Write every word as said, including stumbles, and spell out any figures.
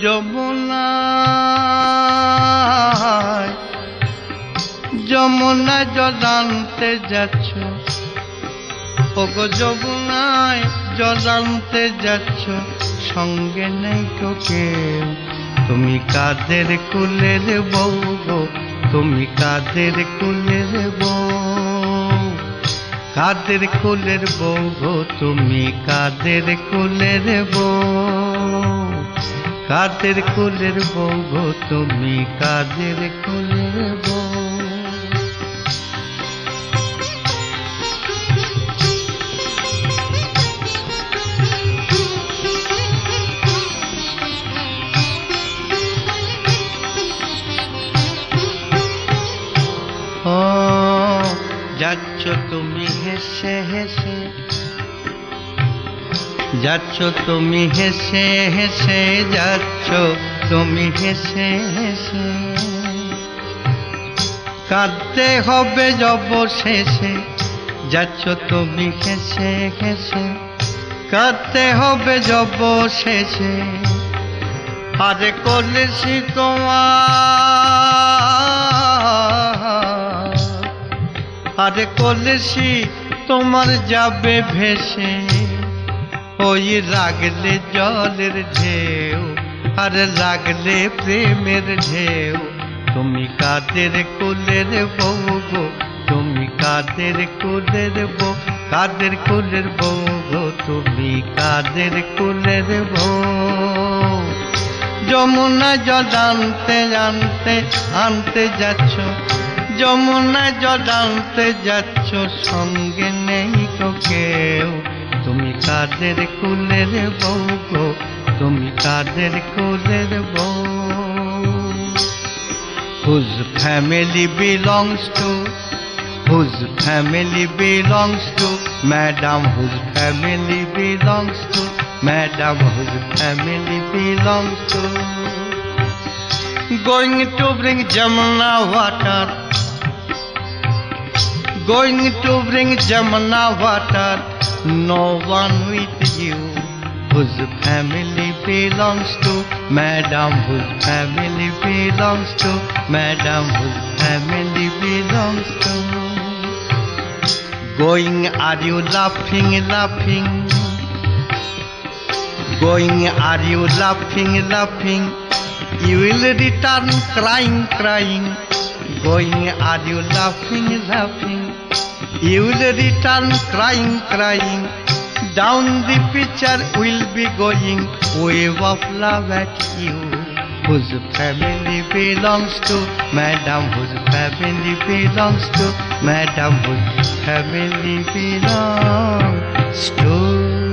যমুনায় যমুনায় জল আনতে যাচ্ছ, ওগো যমুনায় জল আনতে যাচ্ছ, সঙ্গে নেই তো কেউ। তুমি কাদের কুলের বউ গো, তুমি কাদের কুলের বউ, কাদের কুলের বউ গো, তুমি কাদের কুলের বউ, কাদের কুলের বউ গো, তুমি কাদের কুলের বউ। ও যাচ্ছ তুমি হেসে হেসে, যাচ্ছ তুমি হেসে হেসে, যাচ্ছ তুমি হেসে হেসে, কাঁদতে হবে অবশেষে। যাচ্ছ তুমি হেসে হেসে, কাঁদতে হবে অবশেষে। আরে কলসি তোমার, আরে কলসি তোমার যাবে ভেসে, ওই লাগলে জলের ঢেউ, আর লাগলে প্রেমের ঢেউ। তুমি কাদের কুলের বউ গো, তুমি কাদের কুলের বউ, কাদের কুলের বউ গো, তুমি কাদের কুলের বউ। যমুনা জল আনতে আনতে আনতে যাচ্ছ, যমুনা জল আনতে যাচ্ছ, সঙ্গে নেই তো কেউ। তুমি কাদের কুলের বউ গো, তুমি কাদের কুলের বউ। Whose family belongs to, whose family belongs to, madam, whose family belongs to, madam, whose family belongs to. Going to bring Jamuna water, going to bring Jamuna water, no one with you. Whose family belongs to, madam, whose family belongs to, madam, whose family belongs to. Going, are you laughing, laughing? Going, are you laughing, laughing? You will return crying, crying. Going, are you laughing, laughing? You will return crying, crying. Down the pitcher will be going, wave of love at you. Whose family belongs to, madam, whose family belongs to, madam, whose family belongs to.